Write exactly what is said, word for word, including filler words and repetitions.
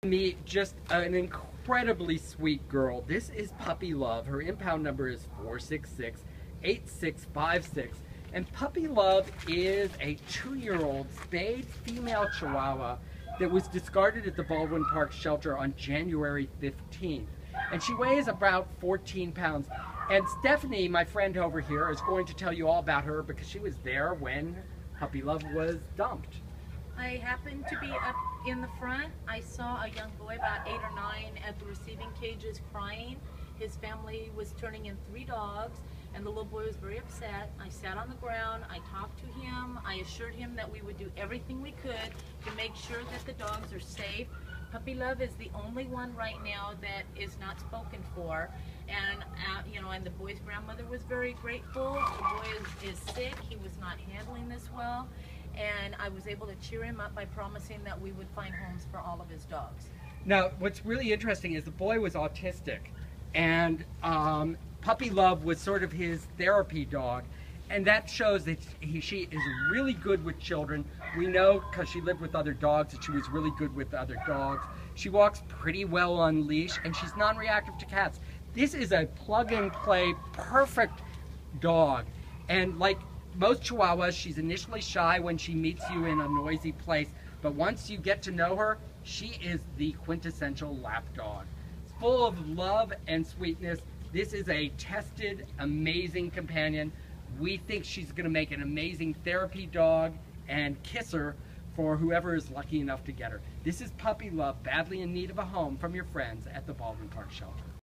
Meet just an incredibly sweet girl. This is Puppylove. Her impound number is four six six eight six five six. And Puppylove is a two-year-old spayed female Chihuahua that was discarded at the Baldwin Park SHelter on January fifteenth. And she weighs about fourteen pounds. And Stephanie, my friend over here, is going to tell you all about her because she was there when Puppylove was dumped. I happened to be up in the front. I saw a young boy about eight or nine at the receiving cages crying. His family was turning in three dogs and the little boy was very upset. I sat on the ground, I talked to him, I assured him that we would do everything we could to make sure that the dogs are safe. Puppylove is the only one right now that is not spoken for, and uh, you know, and the boy's grandmother was very grateful. The boy is, is sick, he was not handling this well, and I was able to cheer him up by promising that we would find homes for all of his dogs. Now, what's really interesting is the boy was autistic, and um, Puppylove was sort of his therapy dog, and that shows that he, she is really good with children. We know because she lived with other dogs that she was really good with other dogs. She walks pretty well on leash, and she's non-reactive to cats. This is a plug-and-play perfect dog, and like most Chihuahuas, she's initially shy when she meets you in a noisy place, but once you get to know her, she is the quintessential lapdog. It's full of love and sweetness. This is a tested, amazing companion. We think she's going to make an amazing therapy dog and kisser for whoever is lucky enough to get her. This is Puppylove, badly in need of a home from your friends at the Baldwin Park SHelter.